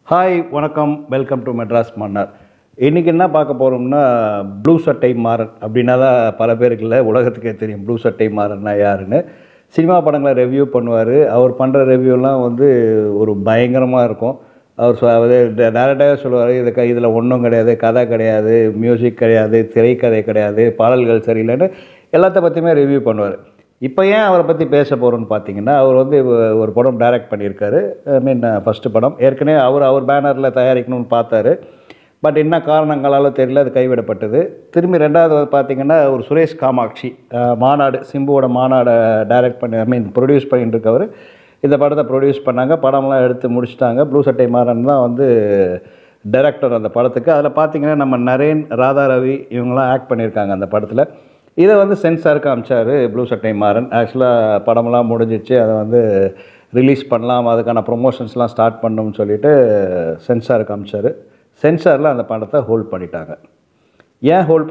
Hi வணக்கம், welcome to Madras மன்னர். இன்றைக்கி என்ன பார்க்க போகிறோம்னா, ப்ளூ சட்டை மாறன் அப்படின்னா தான் பல பேருக்கு இல்லை, உலகத்துக்கே தெரியும் ப்ளூ சட்டை மாறன்னா யாருன்னு. சினிமா படங்களை ரிவ்யூ பண்ணுவார். அவர் பண்ணுற ரிவ்யூலாம் வந்து ஒரு பயங்கரமாக இருக்கும். அவர் டேரெக்டாகவே சொல்லுவார், இதில் ஒன்றும் கிடையாது, கதை கிடையாது, மியூசிக் கிடையாது, திரைக்கதை கிடையாது, பாடல்கள் சரியில்லைன்னு எல்லாத்த பற்றியுமே ரிவ்யூ பண்ணுவார். இப்போ ஏன் அவரை பற்றி பேச போகிறோன்னு பார்த்தீங்கன்னா, அவர் வந்து ஒரு படம் டைரக்ட் பண்ணியிருக்காரு. ஃபஸ்ட்டு படம் ஏற்கனவே அவர் பேனரில் தயாரிக்கணும்னு பார்த்தாரு. பட் என்ன காரணங்களால் தெரியல, அது கைவிடப்பட்டது. திரும்பி ரெண்டாவது பார்த்தீங்கன்னா, ஒரு சுரேஷ் காமாட்சி மாநாடு, சிம்புவோட மாநாடை டைரக்ட் பண்ணி ப்ரொடியூஸ் பண்ணிட்டு இருக்கவர் இந்த படத்தை ப்ரொடியூஸ் பண்ணாங்க. படம்லாம் எடுத்து முடிச்சுட்டாங்க. ப்ளூ சட்டை மாறன் தான் வந்து டைரக்டர் அந்த படத்துக்கு. அதில் பார்த்தீங்கன்னா நம்ம நரேன், ராதா ரவி இவங்கெல்லாம் ஆக்ட் பண்ணியிருக்காங்க அந்த படத்தில். இதை வந்து சென்சாருக்கு அமிச்சார் ப்ளூ சட்டை மாறன். ஆக்சுவலாக படமெல்லாம் முடிஞ்சிச்சு, அதை வந்து ரிலீஸ் பண்ணலாம், அதுக்கான ப்ரொமோஷன்ஸ்லாம் ஸ்டார்ட் பண்ணணும்னு சொல்லிவிட்டு சென்சாருக்கு அமிச்சார். சென்சாரில் அந்த படத்தை ஹோல்ட் பண்ணிட்டாங்க. ஏன் ஹோல்ட்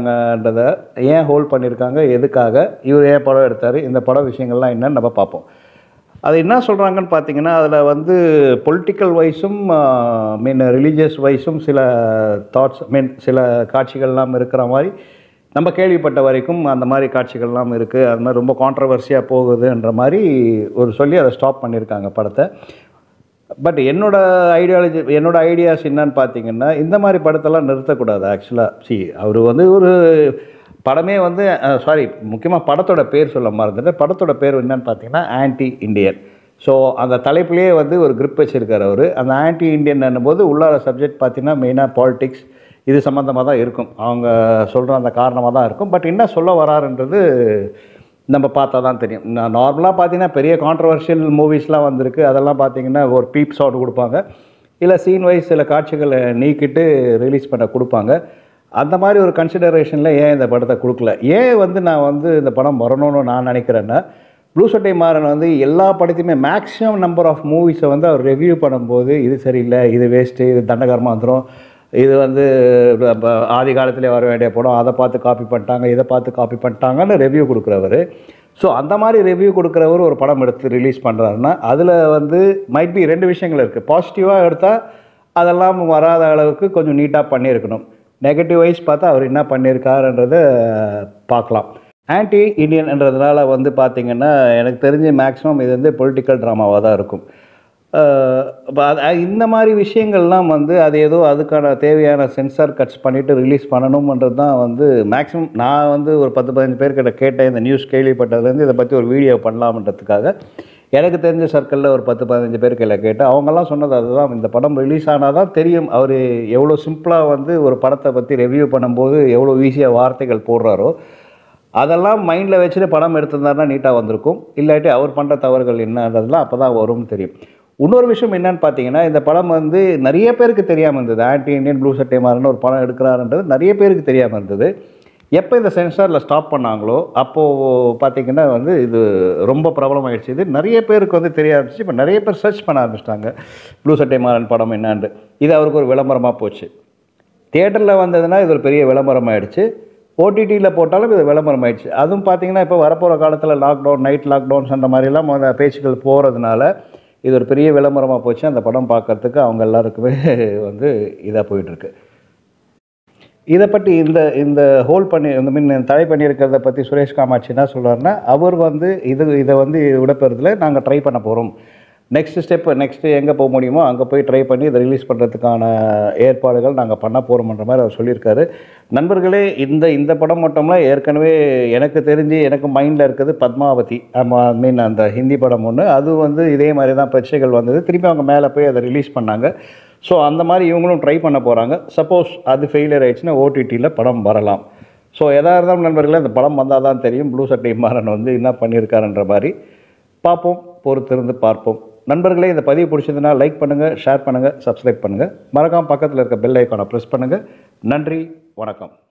பண்ணியிருக்காங்க, எதுக்காக, இவர் ஏன் படம் எடுத்தார், இந்த படம் விஷயங்கள்லாம் என்னன்னு நம்ம பார்ப்போம். அது என்ன சொல்கிறாங்கன்னு பார்த்தீங்கன்னா, அதில் வந்து பொலிட்டிக்கல் வைஸும் ரிலீஜியஸ் வைஸும் சில தாட்ஸ் சில காட்சிகள்லாம் இருக்கிற மாதிரி நம்ம கேள்விப்பட்ட வரைக்கும் அந்த மாதிரி காட்சிகள்லாம் இருக்குது. அது மாதிரி ரொம்ப கான்ட்ரவர்சியாக போகுதுன்ற மாதிரி சொல்லி அதை ஸ்டாப் பண்ணியிருக்காங்க படத்தை. பட் என்னோட ஐடியாஸ் என்னன்னு பார்த்தீங்கன்னா, இந்த மாதிரி படத்தெல்லாம் நிறுத்தக்கூடாது. ஆக்சுவலாக அவர் வந்து ஒரு படமே வந்து முக்கியமாக படத்தோட பேர் சொல்ல மறந்துட்டு, படத்தோட பேர் என்னன்னு பார்த்தீங்கன்னா ஆன்டி இண்டியன். ஸோ அந்த தலைப்பிலேயே வந்து ஒரு கிரிப் வச்சுருக்கார் அவர். அந்த ஆன்டி இண்டியன் போது உள்ளார சப்ஜெக்ட் பார்த்தீங்கன்னா மெயினாக பாலிடிக்ஸ் இது சம்மந்தமாக தான் இருக்கும். அவங்க சொல்கிற அந்த காரணமாக தான் இருக்கும். பட் என்ன சொல்ல வராருன்றது நம்ம பார்த்தா தான் தெரியும். நார்மலாக பார்த்தீங்கன்னா பெரிய கான்ட்ரவர்ஷியல் மூவிஸ்லாம் வந்திருக்கு. அதெல்லாம் பார்த்தீங்கன்னா ஒரு பீப் ஷாட் கொடுப்பாங்க, இல்லை சீன் வைஸ் சில காட்சிகளை நீக்கிட்டு ரிலீஸ் பண்ண கொடுப்பாங்க. அந்த மாதிரி ஒரு கன்சிடரேஷனில் ஏன் இந்த படத்தை கொடுக்கல, ஏன் வந்து நான் வந்து இந்த படம் வரணும்னு நான் நினைக்கிறேன்னா, ப்ளூ சட்டை மாறன் வந்து எல்லா படத்தையுமே மேக்ஸிமம் நம்பர் ஆஃப் மூவிஸை வந்து அவர் ரிவ்யூ பண்ணும்போது இது சரியில்லை, இது வேஸ்ட்டு, இது தண்டகரமாக வந்துடும், இது வந்து ஆதி காலத்திலே வர வேண்டிய படம், அதை பார்த்து காப்பி பண்ணிட்டாங்க, இதை பார்த்து காப்பி பண்ணிட்டாங்கன்னு ரிவ்யூ கொடுக்குறவர். ஸோ அந்த மாதிரி ரிவ்யூ கொடுக்குறவர் ஒரு படம் எடுத்து ரிலீஸ் பண்ணுறாருன்னா அதில் வந்து மைட் பி ரெண்டு விஷயங்கள் இருக்குது. பாசிட்டிவாக எடுத்தால் அதெல்லாம் வராத அளவுக்கு கொஞ்சம் நீட்டாக பண்ணியிருக்கணும். நெகட்டிவ் வைஸ் பார்த்தா அவர் என்ன பண்ணியிருக்காருன்றதை பார்க்கலாம். ஆன்டி இண்டியன்ன்றதுனால வந்து பார்த்திங்கன்னா எனக்கு தெரிஞ்சு மேக்ஸிமம் இது வந்து பொலிட்டிக்கல் ட்ராமாவாக தான் இருக்கும். இந்த மாதிரி விஷயங்கள்லாம் வந்து அது ஏதோ அதுக்கான தேவையான சென்சார் கட்ஸ் பண்ணிவிட்டு ரிலீஸ் பண்ணணுன்றது தான் வந்து மேக்ஸிமம். நான் வந்து ஒரு 10-15 பேர்கிட்ட கேட்டேன், இந்த நியூஸ் கேள்விப்பட்டதுலேருந்து இதை பற்றி ஒரு வீடியோ பண்ணலாம்ன்றதுக்காக. எனக்கு தெரிஞ்ச சர்க்கிளில் ஒரு 10-15 பேர்கிட்ட கேட்டேன். அவங்கெல்லாம் சொன்னது அதுதான், இந்த படம் ரிலீஸ் ஆனால் தான் தெரியும் அவர் எவ்வளோ சிம்பிளாக வந்து ஒரு படத்தை பற்றி ரிவ்யூ பண்ணும்போது எவ்வளோ ஈஸியாக வார்த்தைகள் போடுறாரோ. அதெல்லாம் மைண்டில் வச்சுட்டு படம் எடுத்திருந்தாருன்னா நீட்டாக வந்திருக்கும். இல்லாட்டி அவர் பண்ணுற தவறுகள் என்னன்றதுலாம் அப்போ தான் வரும்னு தெரியும். இன்னொரு விஷயம் என்னன்னு பார்த்தீங்கன்னா, இந்த படம் வந்து நிறைய பேருக்கு தெரியாமல் இருந்தது. ஆன்டி இண்டியன் ப்ளூ சட்டை மாறன் ஒரு படம் எடுக்கிறாருன்றது நிறைய பேருக்கு தெரியாமல் இருந்தது. எப்போ இந்த சென்சாரில் ஸ்டாப் பண்ணாங்களோ அப்போது பார்த்திங்கன்னா வந்து இது ரொம்ப பிரபலமாகிடுச்சு. இது நிறைய பேருக்கு வந்து தெரிய ஆரம்பிச்சு. இப்போ நிறைய பேர் சர்ச் பண்ண ஆரம்பிச்சிட்டாங்க ப்ளூ சட்டை மாறன் படம் என்னான்னு. இது அவருக்கு ஒரு விளம்பரமாக போச்சு. தியேட்டரில் வந்ததுன்னா இது ஒரு பெரிய விளம்பரமாகிடுச்சு. ஓடிடியில் போட்டாலும் இது விளம்பரம் ஆயிடுச்சு. அதுவும் பார்த்திங்கன்னா இப்போ வரப்போகிற காலத்தில் லாக்டவுன், நைட் லாக்டவுன்ஸ் அந்த மாதிரிலாம் பேச்சுக்கள் போகிறதுனால இது ஒரு பெரிய விளம்பரமாக போச்சு. அந்த படம் பார்க்குறதுக்கு அவங்க எல்லாருக்குமே வந்து இதாக போயிட்டுருக்கு. இதை பற்றி இந்த ஹோல்ட் பண்ணி தடை பண்ணியிருக்கிறத பற்றி சுரேஷ் காமாட்சி என்ன சொல்கிறாருன்னா, அவர் வந்து இதை வந்து விடப்பெறதில் நாங்கள் ட்ரை பண்ண போகிறோம். நெக்ஸ்ட்டு எங்கே போக முடியுமோ அங்கே போய் ட்ரை பண்ணி இதை ரிலீஸ் பண்ணுறதுக்கான ஏற்பாடுகள் நாங்கள் பண்ண போகிறோம்ன்ற மாதிரி அவர் சொல்லியிருக்காரு. நண்பர்களே, இந்த படம் மட்டும்ல ஏற்கனவே எனக்கு தெரிஞ்சு எனக்கு மைண்டில் இருக்குது பத்மாவதி. அந்த ஹிந்தி படம் ஒன்று, அது வந்து இதே மாதிரி தான் பிரச்சனைகள் வந்தது. திருப்பி அவங்க மேலே போய் அதை ரிலீஸ் பண்ணாங்க. ஸோ அந்த மாதிரி இவங்களும் ட்ரை பண்ண போகிறாங்க. சப்போஸ் அது ஃபெயிலியர் ஆகிடுச்சுன்னா ஓடிடியில் படம் வரலாம். ஸோ எதாக இருந்தாலும் நண்பர்களே, அந்த படம் வந்தால் தான் தெரியும் ப்ளூ சட்டை மாறன் வந்து என்ன பண்ணியிருக்காருன்ற மாதிரி. பார்ப்போம், பொறுத்திருந்து பார்ப்போம். நண்பர்களே, இந்த பதிவு பிடிச்சதுன்னா லைக் பண்ணுங்கள், ஷேர் பண்ணுங்கள், சப்ஸ்கிரைப் பண்ணுங்கள். மறக்காமல் பக்கத்தில் இருக்க பெல் ஐக்கானை ப்ரெஸ் பண்ணுங்கள். நன்றி, வணக்கம்.